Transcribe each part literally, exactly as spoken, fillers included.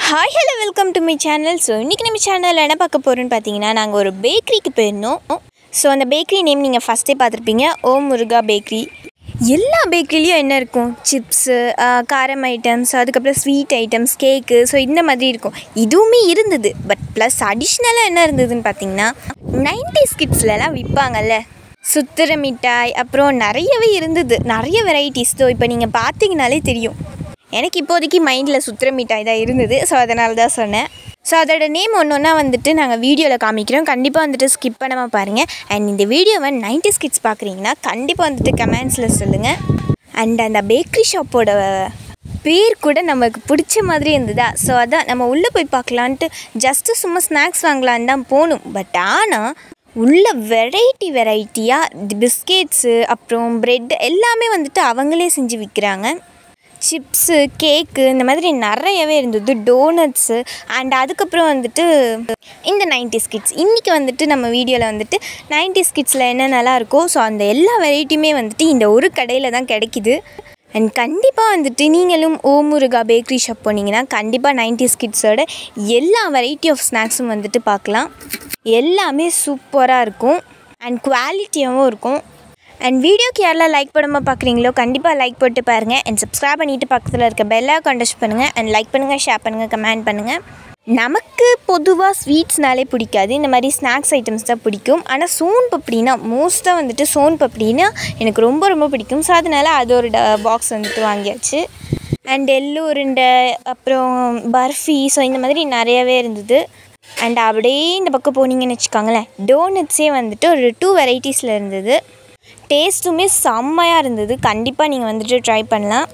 Hi, hello, welcome to my channel. So, இன்னைக்கு நம்ம சேனல்ல என்ன பார்க்க போறோம்னு பாத்தீங்கன்னா நாங்க ஒரு பேக்கரிக்கு போயிருந்தோம். சோ அந்த பேக்கரி நேம் நீங்க ஃபர்ஸ்டே பார்த்திருப்பீங்க. ஓம் முருகா பேக்கரி. எல்லா பேக்கரிலயும் என்ன இருக்கும்? சிப்ஸ், காரம் ஐட்டம்ஸ், அதுக்கு அப்புறம் ஸ்வீட் ஐட்டம்ஸ், கேக், சோ இந்த மாதிரி இருக்கும். இதுவுமே இருந்தது. பட் ப்ளஸ் அடிஷனலா என்ன இருந்ததுன்னு பாத்தீங்கன்னா நைன்டீஸ் கிட்ஸ்லலாம் விப்பாங்கல்ல. சுத்திர மிட்டாய் அப்புறம் நிறையவே இருந்தது. நிறைய வெரைட்டிஸ். தோ இப்போ நீங்க பாத்தீங்கனாலே தெரியும். எனக்கு இப்போதைக்கு மைண்டில் சுத்திர மிட்டாய் தான் இருந்தது. ஸோ அதனால தான் சொன்னேன். ஸோ அதோட நேம் ஒன்று ஒன்றா வந்துட்டு நாங்கள் வீடியோவில் காமிக்கிறோம். கண்டிப்பாக வந்துட்டு ஸ்கிப் பண்ணாமல் பாருங்கள். அண்ட் இந்த வீடியோவை நைன்டீஸ் கிட்ஸ் பார்க்குறீங்கன்னா கண்டிப்பாக வந்துட்டு கமெண்ட்ஸில் சொல்லுங்கள். அண்ட் அந்த பேக்கரி ஷாப்போட பேர் கூட நமக்கு பிடிச்ச மாதிரி இருந்ததா. ஸோ அதான் நம்ம உள்ளே போய் பார்க்கலான்ட்டு ஜஸ்ட்டு சும்மா ஸ்நாக்ஸ் வாங்கலான்னு தான் போகணும். பட் ஆனால் உள்ள வெரைட்டி வெரைட்டியாக பிஸ்கெட்ஸு அப்புறம் ப்ரெட் எல்லாமே வந்துட்டு அவங்களே செஞ்சு விற்கிறாங்க. சிப்ஸு, கேக்கு இந்த மாதிரி நிறையவே இருந்தது. டோனட்ஸு அண்ட் அதுக்கப்புறம் வந்துட்டு இந்த நைன்டீஸ் கிட்ஸ் இன்றைக்கி வந்துட்டு நம்ம வீடியோவில் வந்துட்டு நைன்டீஸ் கிட்ஸில் என்னென்னலாம் இருக்கோ ஸோ அந்த எல்லா வெரைட்டியுமே வந்துட்டு இந்த ஒரு கடையில் தான் கிடைக்கிது. அண்ட் கண்டிப்பாக வந்துட்டு நீங்களும் ஓம் முருகா பேக்கரி ஷாப் போனீங்கன்னா கண்டிப்பாக நைன்டீஸ் கிட்ஸோட எல்லா வெரைட்டி ஆஃப் ஸ்நாக்ஸும் வந்துட்டு பார்க்கலாம். எல்லாமே சூப்பராக இருக்கும் அண்ட் குவாலிட்டியாகவும் இருக்கும். அண்ட் வீடியோக்கு யாரெல்லாம் லைக் பண்ணாமல் பார்க்குறீங்களோ கண்டிப்பாக லைக் போட்டு பாருங்கள். அண்ட் சப்ஸ்கிரைப் பண்ணிவிட்டு பக்கத்தில் இருக்க பெல் ஐகான் டச் பண்ணுங்கள். அண்ட் லைக் பண்ணுங்கள், ஷேர் பண்ணுங்கள், கமெண்ட் பண்ணுங்கள். நமக்கு பொதுவாக ஸ்வீட்ஸ்னாலே பிடிக்காது. இந்த மாதிரி ஸ்நாக்ஸ் ஐட்டம்ஸ் தான் பிடிக்கும். ஆனால் சோன் பப்படினா மோஸ்ட்டாக வந்துட்டு சோன் பப்படினா எனக்கு ரொம்ப ரொம்ப பிடிக்கும். ஸோ அதனால் அது ஒரு பாக்ஸ் வந்துட்டு வாங்கியாச்சு. அண்ட் எள்ளு உருண்டை அப்புறம் பர்ஃபி ஸோ இந்த மாதிரி நிறையவே இருந்தது. அண்ட் அப்படியே இந்த பக்கம் போனீங்கன்னு வச்சுக்கோங்களேன், டோனட்ஸே வந்துட்டு ஒரு டூ வெரைட்டிஸில் இருந்தது. டேஸ்ட்டுமே செம்மையாக இருந்தது. கண்டிப்பாக நீங்கள் வந்துட்டு ட்ரை பண்ணலாம்.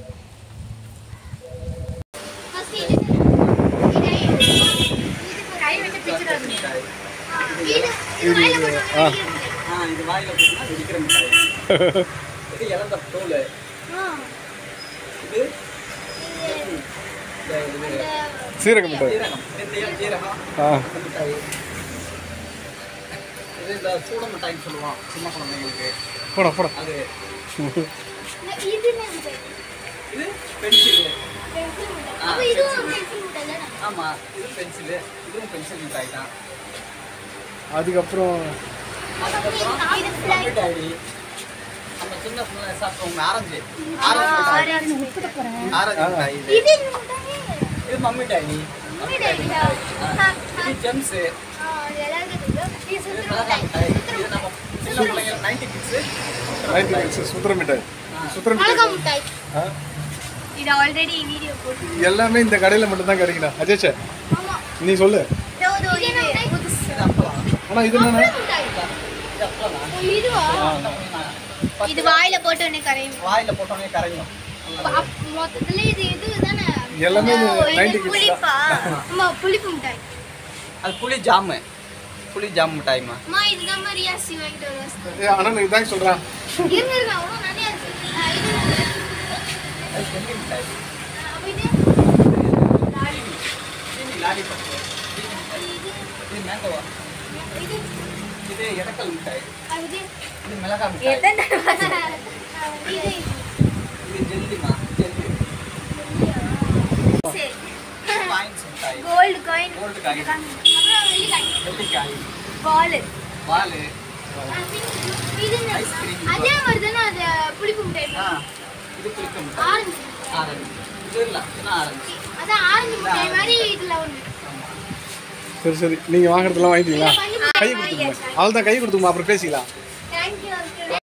சீரக மிட்டாய் இந்த சூட மிட்டாய்னு சொல்லுவோம் சின்ன குழந்தைங்களுக்கு. போட போட அது இது பென்சில். ஆமாம், இது பென்சிலு. இதுவும் பென்சில் மிட்டாய் தான். அதுக்கப்புறம் அதுக்கப்புறம் மிட்டாய் நம்ம சின்ன பிள்ளை சாப்பிடுவோம். ஆரஞ்சு ஆரஞ்சு மிட்டாய். ஆரஞ்சு மிட்டாய் இது. இது மம்மி டாய். மம்மி டாய் மிட்டாய். இது ஜெம்ஸு. சுத்திர மிட்டாய். சுத்திர மிட்டாய் இது ஆல்ரெடி வீடியோ போட்டு எல்லாமே இந்த கடையில் மட்டும்தான் கிடைக்குதா அஜய்? நீ சொல்லு. ஆனால் இது என்ன? இது வாயில போட்டோனே கரையும். வாயில போட்டோனே கரையும். மொத்தத்துல இது இதுதானே எல்லாமே நைன்டி கிட்ஸ் தான். அம்மா புளிப்பு மிட்டாய். அது புளி ஜாமு. புளி ஜாம் மிட்டாய்மா. அம்மா இதுதான் மரியா சி வாங்கிட்டு வரேன். ஏ அண்ணா நீ தான் சொல்றா. இருங்க இருங்க அவ்வளோ நிறைய இருக்கு. அது செம்மி மிட்டாய். அப்ப இது இது லாலிபாப். இது மேங்கோ. இது இது எடக்கல் மிட்டாய். அது இது மிளகா மிட்டாய். எத்தனை இது இது ஜெல்லிமா. ஜெல்லி. சரி காயின்ஸ் மிட்டாய். Gold coin. Gold coin. அப்புறம் வெள்ளி காயின். வெள்ளி காயின். பால். பால். இது ஐஸ்கிரீம். அதே மாதிரிதானே அது புளிப்பு மிட்டாய். ஆ, இது புளிப்பு மிட்டாய். ஆரஞ்சு. ஆரஞ்சு. இது இல்ல, இது ஆரஞ்சு. அதான் ஆரஞ்சு மிட்டாய் மாதிரி இதுல ஒண்ணு. சரி சரி நீங்கள் வாங்குறதெல்லாம் வாங்கிட்டீங்களா? கை கொடுத்துங்க. அவள் தான் கை கொடுத்துமா, அப்புறம் பேசிக்கலாம். Thank you uncle.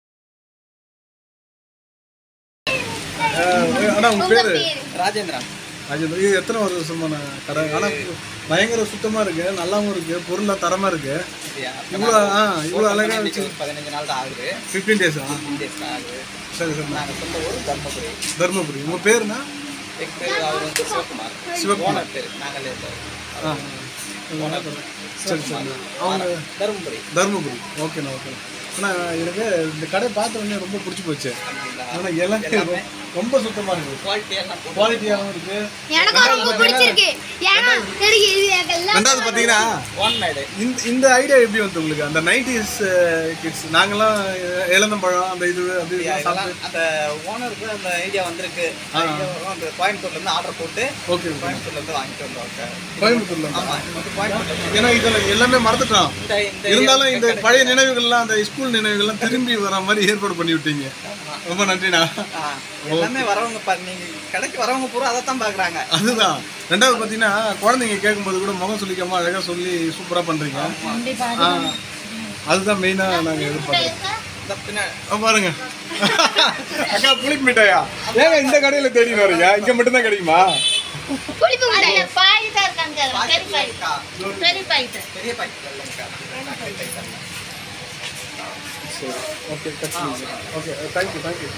ஆனால் உங்கள் பேர் ராஜேந்திரன். ராஜேந்திரன். இது எத்தனை வருஷமான கடை? ஆனால் பயங்கர சுத்தமாக இருக்குது, நல்லாவும் இருக்குது, பொருளாக தரமாக இருக்குது. இவ்வளோ ஆ இவ்வளோ அழகாக வச்சு பதினஞ்சு நாள் தான் ஆகுது. ஃபிஃப்டீன் டேஸ் ஆ ஃபிஃப்டீன் டேஸ் தான் ஆகுது. சரி சரி. நாங்கள் சொந்த ஊர் தர்மபுரி. தர்மபுரி. உங்கள் பேருண்ணா? எங்கள் பேர் அவர் வந்து சிவகுமார். சிவகுமார். ஓனர் பேர் நாங்களே இருந்தோம். ஆ சரி சரி. அவங்க தர்மபுரி. தர்மபுரி. ஓகேண்ணா ஓகேண்ணா. ஆனால் எனக்கு இந்த கடை பார்த்த உடனே ரொம்ப பிடிச்சி போச்சு. ஆனால் எல்லாமே ரொம்ப சுத்தமாக இருக்குது, குவாலிட்டியாக குவாலிட்டியாகவும் இருக்குது. எனக்கு ரொம்ப பிடிச்சிருக்கு. ஏன்னா எனக்கு இது ரெண்டாவது பார்த்தீங்கன்னா ஹோம்மேடு. இந்த இந்த ஐடியா எப்படி வந்து உங்களுக்கு? அந்த நைன்டிஸ் கிட்ஸ் நாங்கெல்லாம் இளந்தம்பழம் அந்த இது அது அந்த ஓனருக்கு அந்த ஐடியா வந்திருக்கு. அந்த கோயம்புத்தூர்லேருந்து ஆர்டர் போட்டு ஓகே கோயம்புத்தூர்லேருந்து வாங்கிட்டு வந்தோம். கோயம்புத்தூர்ல ஆமாம், கோயம்புத்தூர். ஏன்னா இதில் எல்லாமே மறந்துட்டோம். இருந்தாலும் இந்த பழைய நினைவுகள்லாம் அந்த ஸ்கூல் நினைவுகள்லாம் திரும்பி வர மாதிரி ஏற்பாடு பண்ணி விட்டீங்க. ரொம்ப நன்றிண்ணா. எல்லாமே வரவங்க நீங்கள் கடைக்கு வரவங்க பூரா அதை தான் பார்க்குறாங்க. அதுதான். ரெண்டாவது பார்த்தீங்கன்னா குழந்தைங்க கேட்கும்போது கூட முகம் சொல்லிக்காம அழகாக சொல்லி சூப்பராக பண்ணுறீங்க. அதுதான் மெயினாக நாங்கள் எதிர்பார்க்குறோம். பாருங்க அக்கா புளிப்பு மிட்டாயா? ஏங்க இந்த கடையில் தேடி வரீங்க? இங்கே மட்டும்தான் கிடைக்குமா? Okay okay thank you thank you.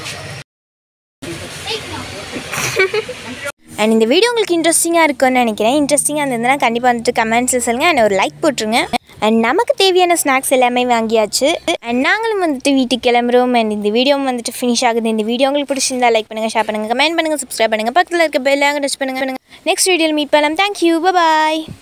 And இந்த வீடியோ உங்களுக்கு இன்ட்ரெஸ்டிங்காக இருக்கும்னு நினைக்கிறேன். இன்ட்ரெஸ்டிங்காக இருந்ததுன்னா கண்டிப்பாக வந்துட்டு கமெண்ட்ஸில் சொல்லுங்கள். அண்ட் ஒரு லைக் போட்டுருங்க. அண்ட் நமக்கு தேவையான ஸ்நாக்ஸ் எல்லாமே வாங்கியாச்சு. அண்ட் நாங்களும் வந்துட்டு வீட்டுக்கு கிளம்புறோம். அண்ட் இந்த வீடியோவும் வந்துட்டு ஃபினிஷ் ஆகுது. இந்த வீடியோ உங்களுக்கு பிடிச்சிருந்தா லைக் பண்ணுங்கள், ஷேர் பண்ணுங்கள், கமெண்ட் பண்ணுங்கள், சப்ஸ்கிரைப் பண்ணுங்கள், பக்கத்தில் இருக்க பெல் ஐகானை டச் பண்ணுங்கள். நெக்ஸ்ட் வீடியோவில் மீட் பண்ணலாம். தேங்க்யூ, பாய்.